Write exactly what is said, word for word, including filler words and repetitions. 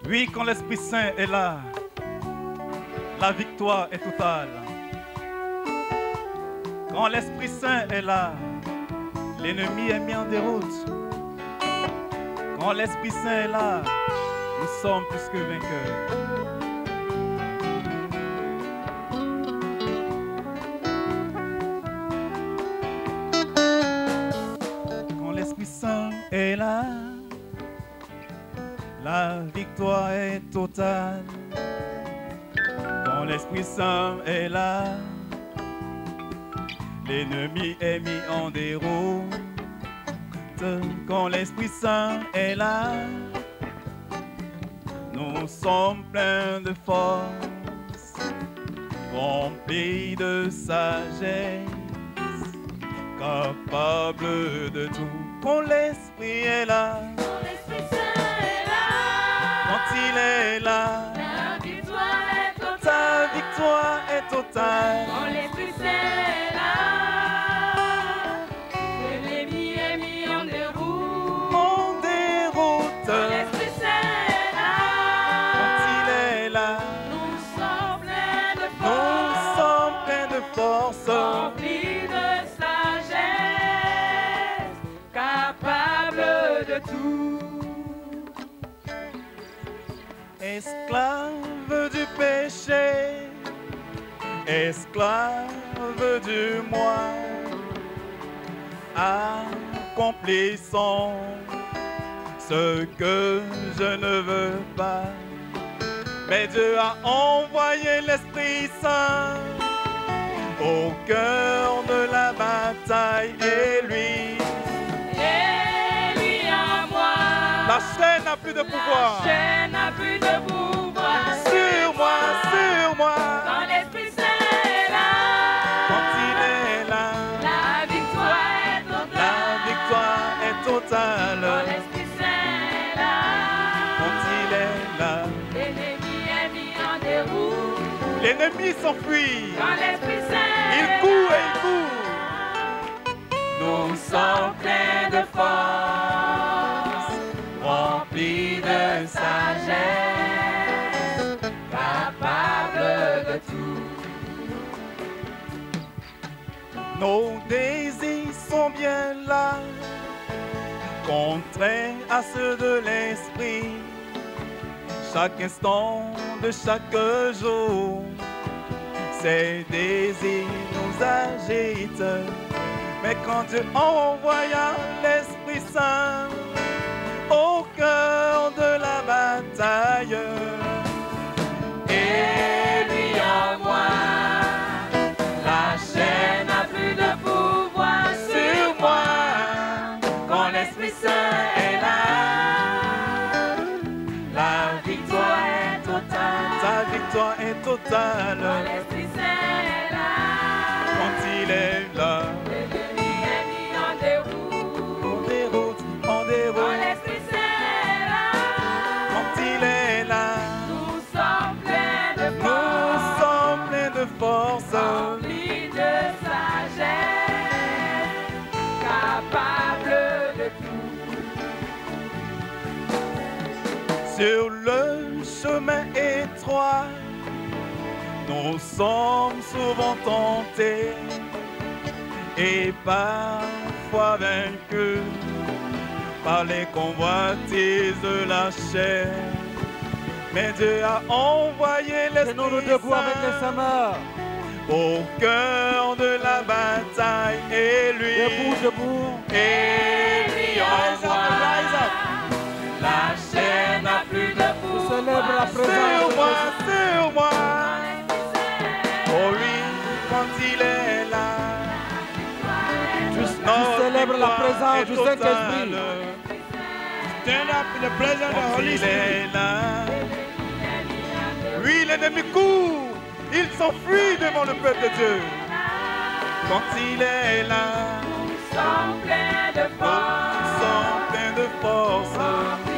Oui, quand l'Esprit Saint est là, la victoire est totale. Quand l'Esprit Saint est là, l'ennemi est mis en déroute. Quand l'Esprit Saint est là, nous sommes plus que vainqueurs. Quand l'Esprit Saint est là, la victoire est totale. Quand l'Esprit Saint est là, l'ennemi est mis en déroute. Quand l'Esprit Saint est là, nous sommes pleins de force, remplis de sagesse, capables de tout. Quand l'Esprit est là, Quand l'Esprit Saint est là, quand il est là, la victoire est ta totale. victoire est totale. Quand l'Esprit Saint est là, l'ennemi est mis en déroute. En déroute, Quand l'Esprit Saint est là, quand il est là, nous sommes pleins de nous force, sommes pleins de force, remplis de sagesse, capables de tout. esclaves du péché, esclaves du moi, accomplissons ce que je ne veux pas. Mais Dieu a envoyé l'Esprit Saint au cœur de la bataille et lui, Et lui à moi, la chaîne n'a plus de pouvoir la chaîne n'a plus de pouvoir sur moi, sur moi. Quand l'Esprit Saint est là, Quand il est là, la victoire est totale. la victoire est Quand totale. l'Esprit Saint est là, Quand il est là, l'ennemi est mis en déroute. l'ennemi s'enfuit. Quand l'Esprit Saint Il est court là, et il court. nous sommes pleins de force, remplis de sagesse, capables de tout. Nos désirs sont bien là, contraires à ceux de l'esprit. Chaque instant de chaque jour, ces désirs nous agitent. Mais quand Dieu envoya l'Esprit Saint au cœur de la bataille, Et lui en moi, la chaîne n'a plus de pouvoir sur moi. Quand l'Esprit Saint est là, la victoire est totale. ta victoire est Quand totale. l'Esprit Saint est là, Quand il est là, l'ennemi est mis en déroute. en déroute, en Quand déroute. l'Esprit Saint est là, Quand il est là, nous sommes pleins de nous force, sommes pleins de force. remplis de sagesse, capables de tout. Sur le chemin étroit, nous sommes souvent tentés et parfois vaincus par les convoitises de la chair. Mais Dieu a envoyé Tenons nous l'Esprit debout avec les Saint semeurs. au cœur de la bataille et lui, Debout, debout. et lui Rise up, envoie. rise up. La chaîne n'a plus de pouvoir. Célèbre la présence Sur de moi, Jésus. sur moi. Quand l'Esprit Saint est Oh oui, quand il est là, Tu, tu notre célèbres la victoire présence est du totale. Saint-Esprit. Stand up in the presence of the Holy Spirit. Là. Oui, l'ennemi court, il s'enfuit devant le peuple de Dieu. Quand il est là, nous sommes pleins de nous force, sommes pleins de force.